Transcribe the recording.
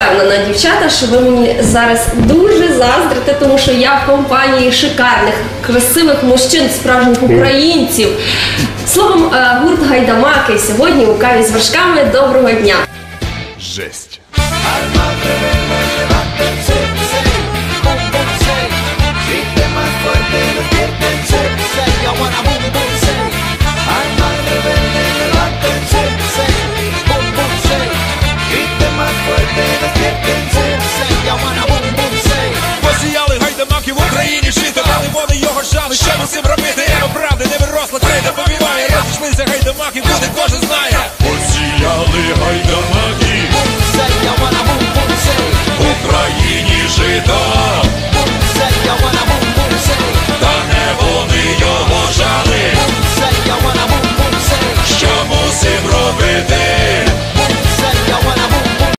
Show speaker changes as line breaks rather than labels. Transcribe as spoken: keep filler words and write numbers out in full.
Впевнена, дівчата, що ви мені зараз дуже заздрите, тому що я в компанії шикарних, красивих мужчин, справжніх українців. Словом, гурт «Гайдамаки» сьогодні у каві з вершками. Доброго дня!
Жесть!
Посіяли гайдамаки в Україні жити, дали вони його шани, що ми з цим робити? Ема правди не виросла, крейда повіває, розійшлися гайдамаки, буде кожен знає. Посіяли гайдамаки